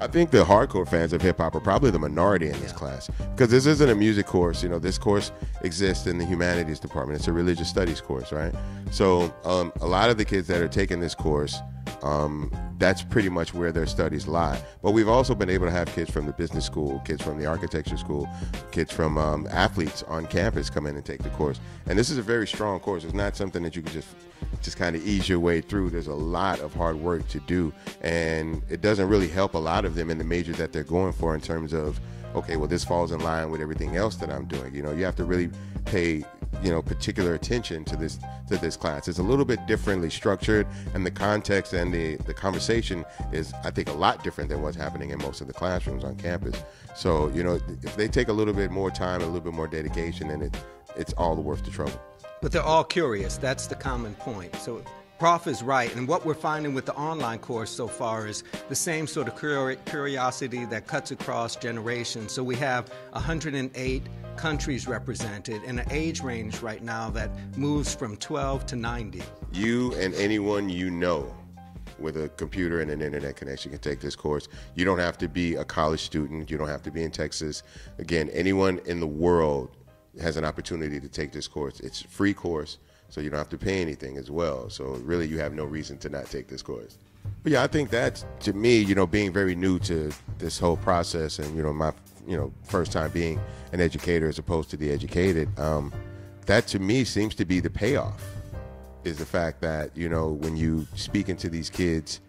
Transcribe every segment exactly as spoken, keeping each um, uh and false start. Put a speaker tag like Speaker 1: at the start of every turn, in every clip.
Speaker 1: think the hardcore fans of hip hop are probably the minority in this
Speaker 2: Yeah.
Speaker 1: class, because this isn't a music course. You know, this course exists in the humanities department. It's a religious studies course, right? So um, a lot of the kids that are taking this course, um, that's pretty much where their studies lie. But we've also been able to have kids from the business school, kids from the architecture school, kids from um, athletes on campus come in and take the course. And this is a very strong course. It's not something that you can just just kind of ease your way through. There's a lot of hard work to do, and it doesn't really help a lot of them in the major that they're going for in terms of, okay, well, this falls in line with everything else that I'm doing. You know, you have to really pay, you know, particular attention to this to this class. It's a little bit differently structured, and the context and the the conversation is, I think, a lot different than what's happening in most of the classrooms on campus. So, you know, if they take a little bit more time, a little bit more dedication, then it it's all worth the trouble.
Speaker 2: But they're all curious. That's the common point. So Prof is right. And what we're finding with the online course so far is the same sort of curi- curiosity that cuts across generations. So we have one hundred eight countries represented in an age range right now that moves from twelve to ninety.
Speaker 1: You and anyone you know with a computer and an internet connection can take this course. You don't have to be a college student. You don't have to be in Texas. Again, anyone in the world has an opportunity to take this course. It's a free course, so you don't have to pay anything as well. So really, you have no reason to not take this course. But yeah, I think that, to me, you know, being very new to this whole process, and, you know, my, you know, first time being an educator as opposed to the educated, um, that to me seems to be the payoff, is the fact that, you know, when you speak into these kids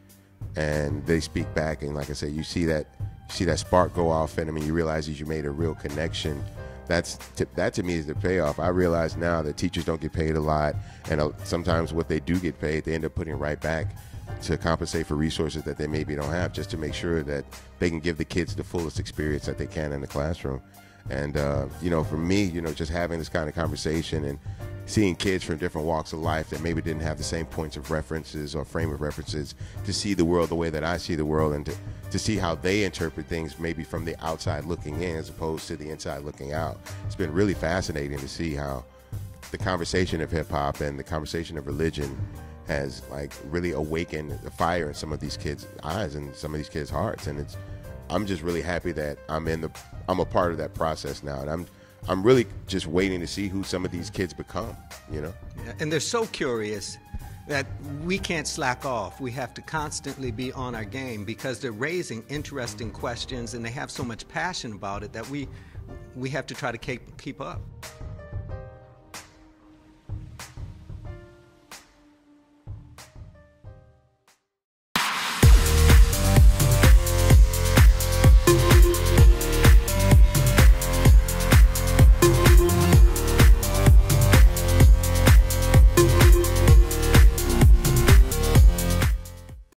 Speaker 1: and they speak back, and like I said, you see that, you see that spark go off in them, and you realize that you made a real connection. That's to, that to me is the payoff. I realize now that teachers don't get paid a lot, and uh, sometimes what they do get paid, they end up putting right back to compensate for resources that they maybe don't have, just to make sure that they can give the kids the fullest experience that they can in the classroom. And uh, you know, for me, you know, just having this kind of conversation and seeing kids from different walks of life that maybe didn't have the same points of references or frame of references to see the world the way that I see the world, and to, to see how they interpret things maybe from the outside looking in as opposed to the inside looking out. It's been really fascinating to see how the conversation of hip hop and the conversation of religion has like really awakened the fire in some of these kids' eyes and some of these kids' hearts. And it's, I'm just really happy that I'm in the, I'm a part of that process now. And I'm, I'm really just waiting to see who some of these kids become, you know?
Speaker 2: Yeah, and they're so curious that we can't slack off. We have to constantly be on our game because they're raising interesting questions and they have so much passion about it that we, we have to try to keep, keep up.